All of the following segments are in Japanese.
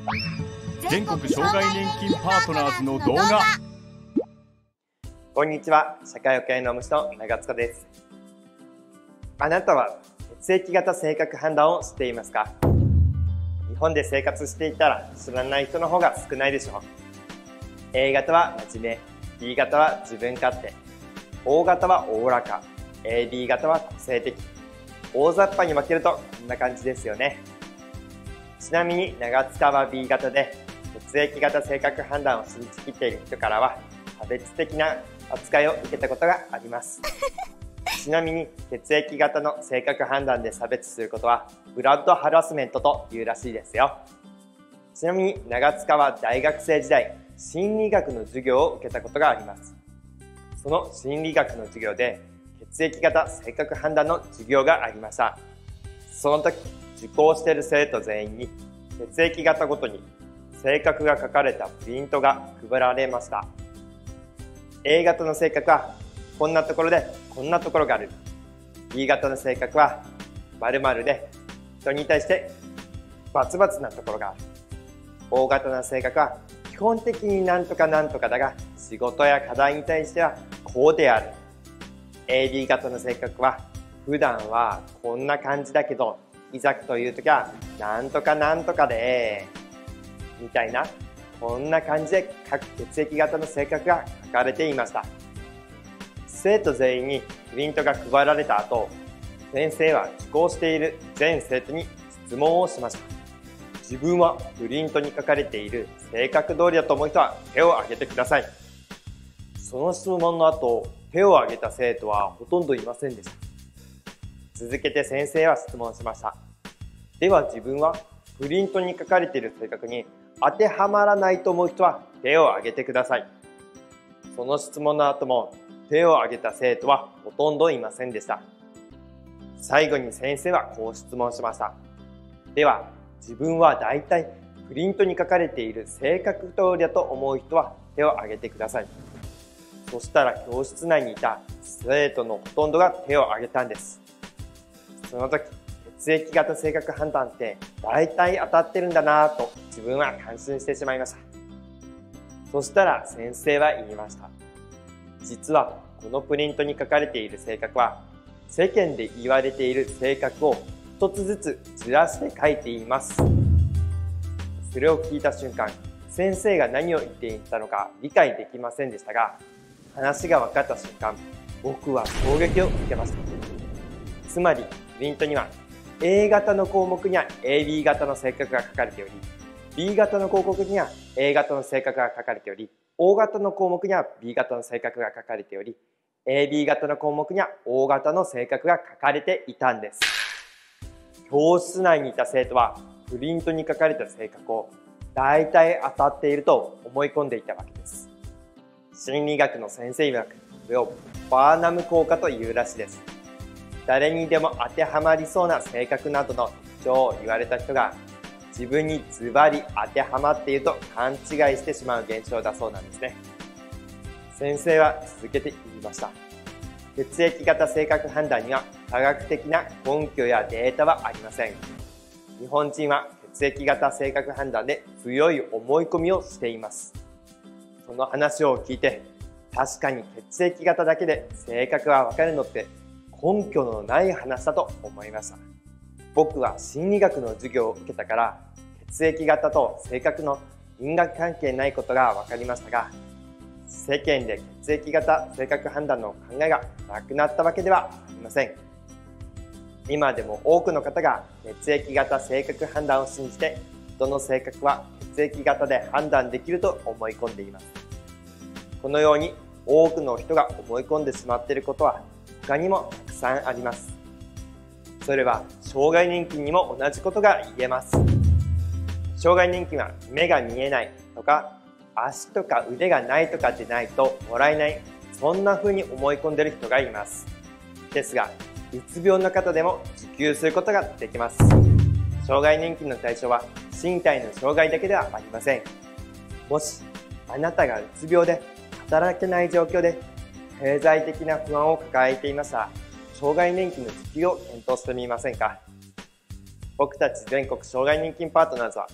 全国障害年金パートナーズの動画。 こんにちは、社会保険労務士の長塚です。あなたは血液型性格判断を知っていますか？日本で生活していたら知らない人の方が少ないでしょう。A 型は真面目、B 型は自分勝手、O 型はおおらか、AB 型は個性的。大雑把に分けるとこんな感じですよね。ちなみに長塚は B 型で、血液型性格判断を信じきっている人からは差別的な扱いを受けたことがあります。ちなみに血液型の性格判断で差別することはブラッドハラスメントというらしいですよ。ちなみに長塚は大学生時代、心理学の授業を受けたことがあります。その心理学の授業で血液型性格判断の授業がありました。その時受講している生徒全員に血液型ごとに性格が書かれたプリントが配られました。A 型の性格はこんなところでこんなところがある。B 型の性格は〇〇で人に対してバツバツなところがある。O 型の性格は基本的になんとかなんとかだが仕事や課題に対してはこうである。AB 型の性格は普段はこんな感じだけどいざという時はなんとかなんとかでみたいな、こんな感じで各血液型の性格が書かれていました。生徒全員にプリントが配られた後、先生は受講している全生徒に質問をしました。自分はプリントに書かれている性格通りだと思う人は手を挙げてください。その質問の後、手を挙げた生徒はほとんどいませんでした。続けて先生は質問しました。では自分はプリントに書かれている性格に当てはまらないと思う人は手を挙げてください。その質問の後も手を挙げた生徒はほとんどいませんでした。最後に先生はこう質問しました。では自分はだいたいプリントに書かれている性格通りだと思う人は手を挙げてください。そしたら教室内にいた生徒のほとんどが手を挙げたんです。その時、血液型性格判断って大体当たってるんだなぁと自分は感心してしまいました。そしたら先生は言いました。実はこのプリントに書かれている性格は世間で言われている性格を一つずつずらして書いています。それを聞いた瞬間、先生が何を言っていたのか理解できませんでしたが、話が分かった瞬間、僕は衝撃を受けました。つまりプリントには A 型の項目には AB 型の性格が書かれており、B 型の項目には A 型の性格が書かれており、O 型の項目には B 型の性格が書かれており、AB 型の項目には O 型の性格が書かれていたんです。教室内にいた生徒はプリントに書かれた性格を大体当たっていると思い込んでいたわけです。心理学の先生曰く、これをバーナム効果というらしいです。誰にでも当てはまりそうな性格などの特徴を言われた人が自分にズバリ当てはまっていると勘違いしてしまう現象だそうなんですね。先生は続けて言いました。血液型性格判断には科学的な根拠やデータはありません。日本人は血液型性格判断で強い思い込みをしています。その話を聞いて、確かに血液型だけで性格がわかるのって根拠のない話だと思いました。僕は心理学の授業を受けたから血液型と性格の因果関係ないことが分かりましたが、世間で血液型性格判断の考えがなくなったわけではありません。今でも多くの方が血液型性格判断を信じて、人の性格は血液型で判断できると思い込んでいます。このように多くの人が思い込んでしまっていることは他にもたくさんあります。それは障害年金にも同じことが言えます。障害年金は目が見えないとか足とか腕がないとかでないともらえない、そんな風に思い込んでいる人がいます。ですが、うつ病の方でも受給することができます。障害年金の対象は身体の障害だけではありません。もしあなたがうつ病で働けない状況で経済的な不安を抱えていましたら、障害年金の受給を検討してみませんか。僕たち全国障害年金パートナーズは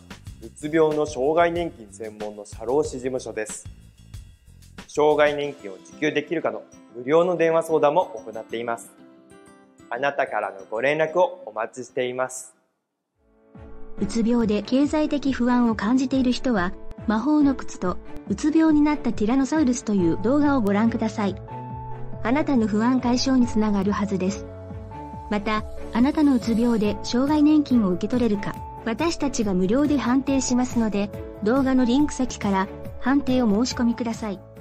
うつ病の障害年金専門の社労士事務所です。障害年金を受給できるかの無料の電話相談も行っています。あなたからのご連絡をお待ちしています。 うつ病で経済的不安を感じている人は、魔法の靴とうつ病になったティラノサウルスという動画をご覧ください。あなたの不安解消につながるはずです。また、あなたのうつ病で障害年金を受け取れるか、私たちが無料で判定しますので、動画のリンク先から判定を申し込みください。